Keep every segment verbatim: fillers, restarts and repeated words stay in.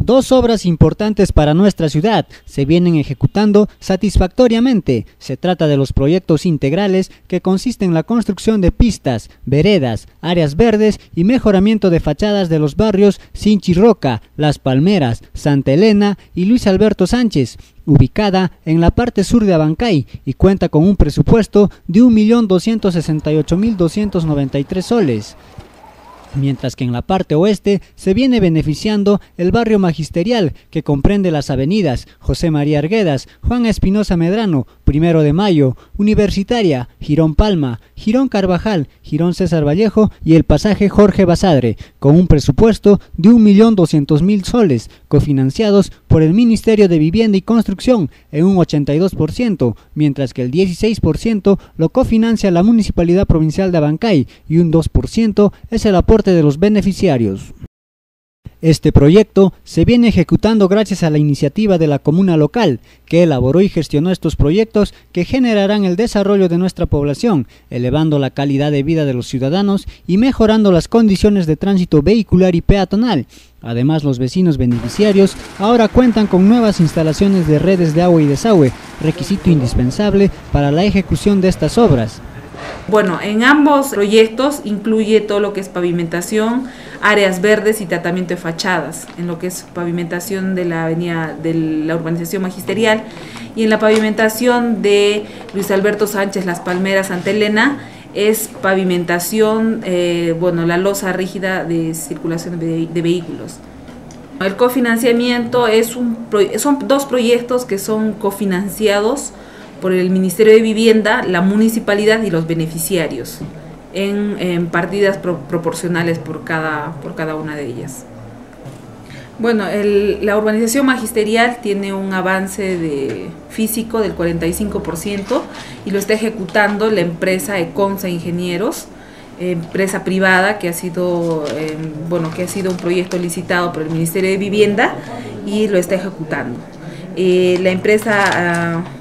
Dos obras importantes para nuestra ciudad se vienen ejecutando satisfactoriamente. Se trata de los proyectos integrales que consisten en la construcción de pistas, veredas, áreas verdes y mejoramiento de fachadas de los barrios Sinchirroca, Las Palmeras, Santa Elena y Luis Alberto Sánchez, ubicada en la parte sur de Abancay y cuenta con un presupuesto de un millón doscientos sesenta y ocho mil doscientos noventa y tres soles. Mientras que en la parte oeste se viene beneficiando el barrio Magisterial, que comprende las avenidas José María Arguedas, Juan Espinosa Medrano, Primero de Mayo, Universitaria, Girón Palma, Girón Carvajal, Girón César Vallejo y el pasaje Jorge Basadre, con un presupuesto de un millón doscientos mil soles, cofinanciados por el Ministerio de Vivienda y Construcción en un ochenta y dos por ciento, mientras que el dieciséis por ciento lo cofinancia la Municipalidad Provincial de Abancay y un dos por ciento es el aporte de los beneficiarios. Este proyecto se viene ejecutando gracias a la iniciativa de la comuna local, que elaboró y gestionó estos proyectos que generarán el desarrollo de nuestra población, elevando la calidad de vida de los ciudadanos y mejorando las condiciones de tránsito vehicular y peatonal. Además, los vecinos beneficiarios ahora cuentan con nuevas instalaciones de redes de agua y desagüe, requisito indispensable para la ejecución de estas obras. Bueno, en ambos proyectos incluye todo lo que es pavimentación, áreas verdes y tratamiento de fachadas, en lo que es pavimentación de la avenida de la urbanización Magisterial y en la pavimentación de Luis Alberto Sánchez, Las Palmeras, Santa Elena, es pavimentación, eh, bueno, la losa rígida de circulación de, de vehículos. El cofinanciamiento es un, son dos proyectos que son cofinanciados por el Ministerio de Vivienda, la municipalidad y los beneficiarios, en, en partidas pro, proporcionales por cada, por cada una de ellas. Bueno, el, la urbanización Magisterial tiene un avance de físico del cuarenta y cinco por ciento y lo está ejecutando la empresa Econsa Ingenieros, empresa privada que ha sido, eh, bueno, que ha sido un proyecto licitado por el Ministerio de Vivienda y lo está ejecutando. Eh, la empresa uh,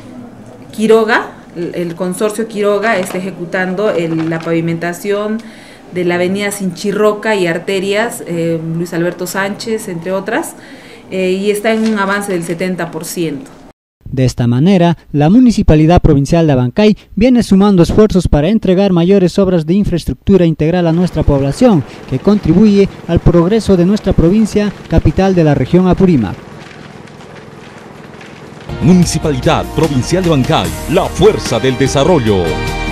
Quiroga, el consorcio Quiroga está ejecutando el, la pavimentación de la avenida Sinchirroca y arterias eh, Luis Alberto Sánchez, entre otras, eh, y está en un avance del setenta por ciento. De esta manera, la Municipalidad Provincial de Abancay viene sumando esfuerzos para entregar mayores obras de infraestructura integral a nuestra población, que contribuye al progreso de nuestra provincia, capital de la región Apurímac. Municipalidad Provincial de Abancay, la fuerza del desarrollo.